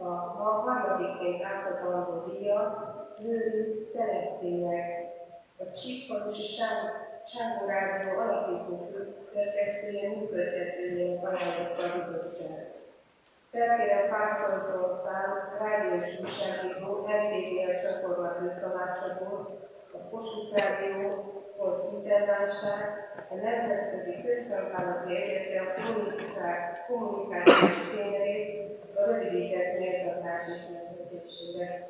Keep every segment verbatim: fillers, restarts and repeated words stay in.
a ma harmadikként átadandó díjat Lőrinc Celesztének, a Csíkfalusi Csángó Rádió alapító főszerkesztője, működtetőjének ajánlotta a bizottság. Felkérem Pásztor Zoltán, rádiós újságíró, em té vé a csatorna főtanácsadó, a Kossuth Rádió volt internálság, a Nemzetközi Közszolgálati Egyetem kommunikációs tényerét, a rövidített méltatás ismertetésére.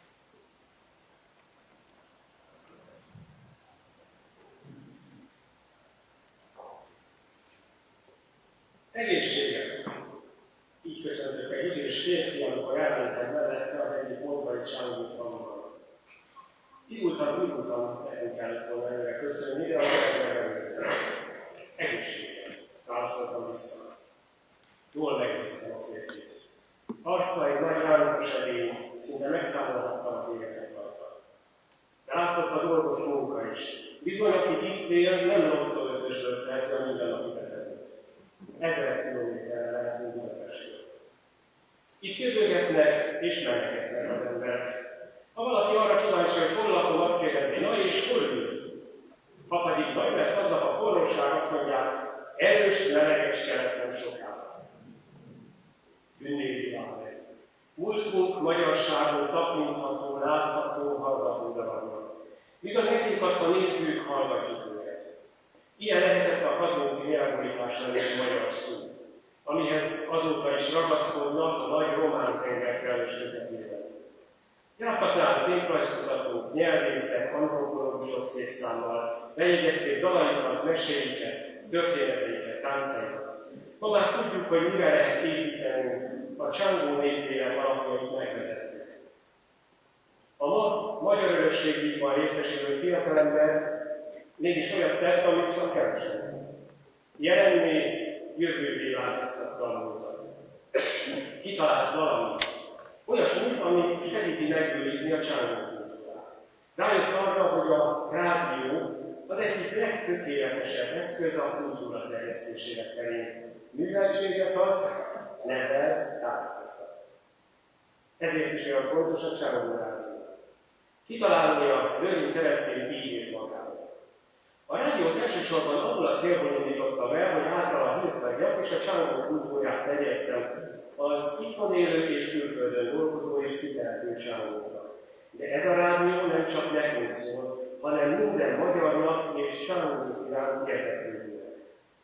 Egészséget! Így köszöntök egy idős férfi, amikor elmentem mellette az egyik Moldvai Csángó faluban. Kigultam, kigultam, nekünk kellett volna előre köszönni, de a megmegelőztem. Egészséget! Válaszoltam vissza. Jól megnéztem a férfit. Arca egy nagy ráncos edény, szinte megszámolhattam az égetek alatt. Látszott a dolgos munka is. Bizony, aki itt él, nem lottó ötösből szerzi a mindennapi betegét. Ezer kilométerre lehetünk Budapestről. Itt jövőgetnek és meneketnek az emberek. Ha valaki arra kíváncsi, hogy hol lakom, azt kérdezi, na és hol ül? Ha pedig nagy lesz aznap a forróság, azt mondják, erős, meleges keresztem sokára. Ünnépvilág lesz. Múltunk, magyarságon tapintható, látható, hallgató dagadnak. Bizony nekünkat, ha nézzük, hallgatjuk őket. Ilyen lehetett a kazonci nyelvborítás lenni magyar szó, amihez azóta is ragaszkodnak a nagy román tenger kellős közepében. Jártak náluk néprajzkutatók, nyelvészek, antropológusok szép számmal, bejegyezték dalaikat, meséiket, történeteiket, táncaikat. Ma már tudjuk, hogy mire lehet építeni a Csángó népének alapjait megvetettük. A ma magyar örökségdíjban részesülő fiatalember mégis olyat tett, amit csak keresett. Jelenné jövővé változtatta a múltat. Kitalált valamit. Olyasmit, ami segíti megőrizni a Csángó kultúrát. Rájött arra, hogy a rádió az egyik legtökéletesebb eszköz a kultúra terjesztésére terén. Műveltséget ad, nevel, tájékoztat. Ezért is olyan fontos a Csángó rádió. Kitalálója Lőrinc Celesztén így írt magáról. A rádiót elsősorban abból a célból indította be, hogy általa hírtadjak és a Csángó kultúrát terjesszem az itthon élő és külföldön dolgozó és kitelepült Csángóknak. De ez a rádió nem csak nekünk szól, hanem minden magyarnak és Csángó iránt érdeklődőnek.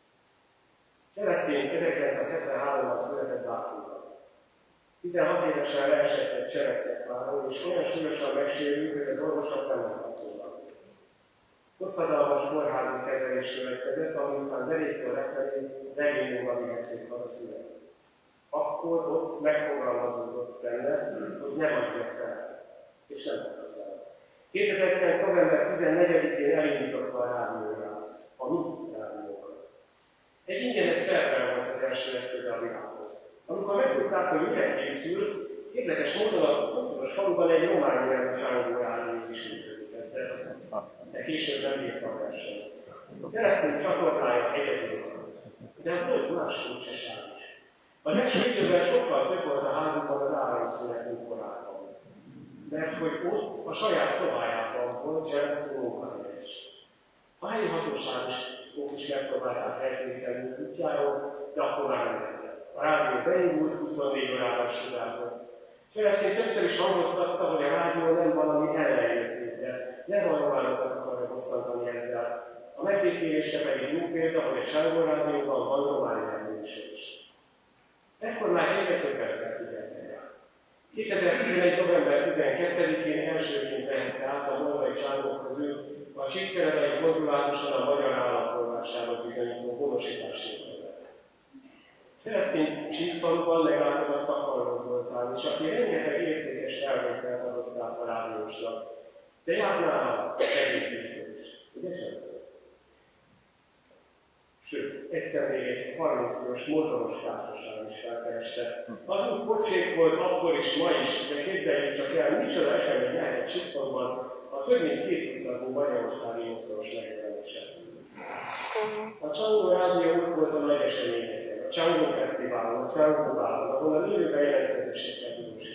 Celesztén ezerkilencszázhetvenháromban született Bátorban. tizenhat évesen leesett egy cseresznyefáról, és olyan súlyosan megsérült, hogy az orvosok nem adtak volna. Hosszadalmas kórházi kezelés következett, ami után deréktől lefelé regényóval vihették haza született. Akkor ott megfogalmazódott benne, hogy nem adja fel, és nem adja fel. kétezer-kilenc november tizennegyedikén elindította a rádióját, a mi rádiókat. Egy ingyenes szerver volt az első eszköze a világhoz. Amikor megtudták, hogy mire készül, érdekes módon a szomszédos faluban egy román nyelvű Csángó rádió is működik kezdett. De később nem bírta a versenyt. Keresztény csatornája egyedül volt. De hát volt más furcsaság is. Az első időben sokkal több volt a házukban az áramszünet, mint korábban. Mert hogy ott a saját szobájában volt Celesztén munkahelyes. A helyi hatóságok is megpróbálták eltéteni útjáról, de akkor már nem lehetett. A rádió beindult, huszonnégy órában sugárzott. Celesztén többször is hangoztatta, hogy a rádió nem valami ellenjöttéte, nem valóállatot akarja hosszantani ezzel. A megbékélésre pedig jó példa, hogy a Csángó rádióban van román nyelvű is. Ekkor már egyre többet felfigyeltek rá. kétezer-tizenegy november tizenkettedikén elsőként vehette át a moldvai Csángók közül a csíkszeredai konzulátuson a magyar állampolgárságot bizonyító honosítási területet. Celesztén Csíkfaluban meglátogatta Karló Zoltán is, aki rengeteg értékes felvételt adott át a rádiósnak. De járt nála egyik biztos is. Ugye Celesztén? Sőt, egyszer még egy harminc fős motoros társaság is felkereste. Az úgy pocsék volt akkor is, ma is, de képzeljük csak el, micsoda esemény lehetett Csíkfaluban a több mint két tucatú magyarországi motoros megjelenése. A Csángó rádió ott volt a nagy eseményeken, a Csángó fesztiválon, a Csángó bálon, ahol a élő bejelentkezéseket tudósítottak.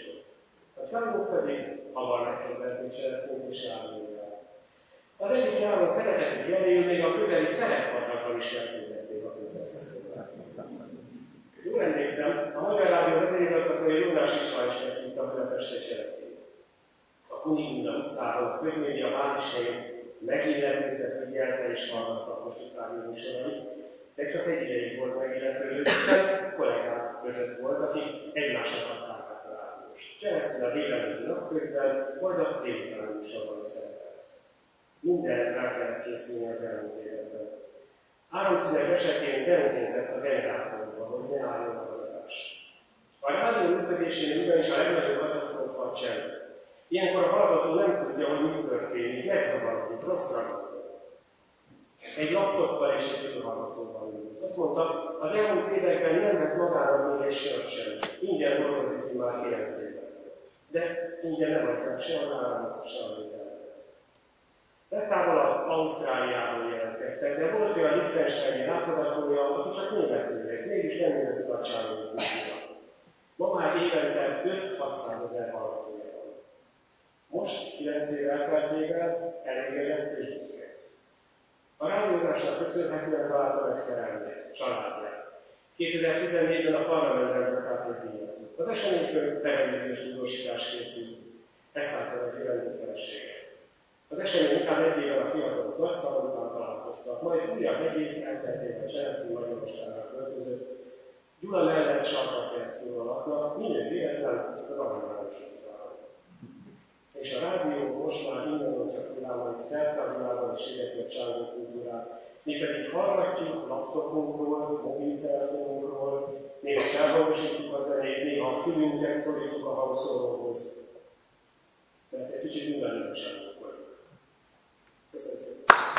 csangók pedig hamar megkérdezték Cseresztényt és Rádióját. Az egyik nyáron szeretetük jeléül még a közeli szereppatakban is jelződették a főszerkesztővel. Jól emlékszem, a Magyar Rádió vezérigazgatója Jónás István is meghívta Budapestre Cseresztényt. A Kunigunda utcáról, a közmédia bázishelyen megilletőket figyelte és hallgatta a Kossuth Rádió műsorait, de csak egy ideig volt megilletődő, hiszen kollégák között volt, akik egymásnak adták át a rádiós. Cseresztén a délelőtti napközben, majd a délutáni műsorban szerepelt. Mindenre fel kellett készülni az elmúlt években. Áramszünet esetén benzint lett a generátorba, hogy ne álljon az adás. A rádió működésénél ugyanis a legnagyobb katasztrófa a csend. Ilyenkor a hallgató nem tudja, hogy mi történik, megzavarodik, rosszra gondol. Egy laptoppal és egy hallgatóval ült. Azt mondta, az elmúlt években nem vett magára még egy sört sem. Ingyen dolgozik már kilenc éve. De ingyen nem adják se az áramot, se az internetet. Legtávolabb Ausztráliából jelentkeztek, de volt olyan Liechtensteini látogatója, aki csak németül ért, mégis nem érezte a csállói kultúra. Ma már évente öt-hatszázezer hallgatója van. Most, kilenc év elteltével, elégedett és büszke. A rádiózásnak köszönhetően találta meg szerelmét, családját. kétezer-tizennégyben a parlamentben kapták egy díjat. Az eseménykör televíziós tudósítás készült. Ezt látta a jelentő felesége. Az esemény után egy évvel a fiatalok nagy szava után találkoztak, majd újabb egy év elteltével Cseresztény Magyarországra költözött. Gyula mellett Sarkakkeresztúron laknak, minden véletlen az Aranyváros utcában. És a rádió most már innen csak világban, szerte a világban is égeti a csálló kultúrát. Mi pedig hallgatjuk laptopunkról, mobiltelefonunkról, néha felhangosítjuk a zenét, néha a fülünket szorítjuk a hangszóróhoz. Mert egy kicsit mindenütt sem vagyunk. Köszönöm szépen!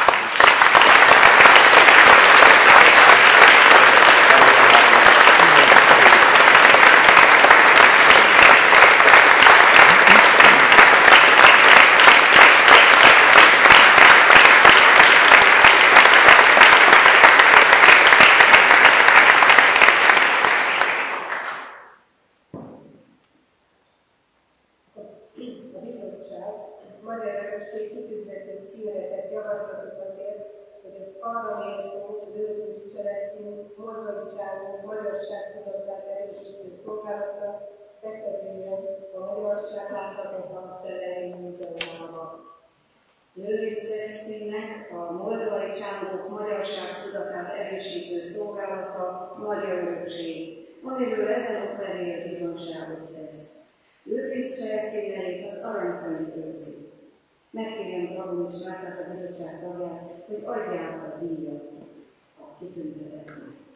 Lőrinc Csereszténynek a Moldvai Csángók magyarság tudatát erősítő szolgálata Magyar Örökség, amiről ezen oklevél bizonyságot tesz. Lőrinc Cseresztény nevét az aranykönyv őrzi. Megkérem Dragonics Mártát, a bizottság tagját, hogy adja át a díjat a kitüntetetnek.